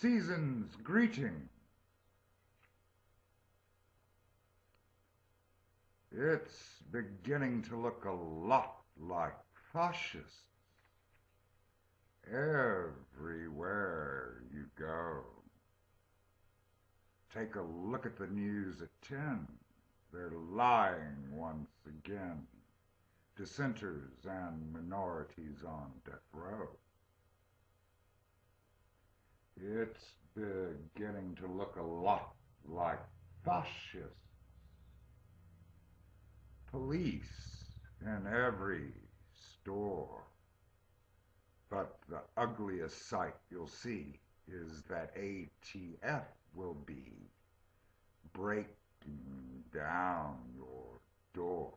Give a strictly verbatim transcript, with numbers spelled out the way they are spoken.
season's greeting. It's beginning to look a lot like fascists everywhere you go. Take a look at the news at ten. They're lying once again. Dissenters and minorities on death row. It's beginning to look a lot like fascists. Police in every store. But the ugliest sight you'll see is that A T F will be breaking down your door.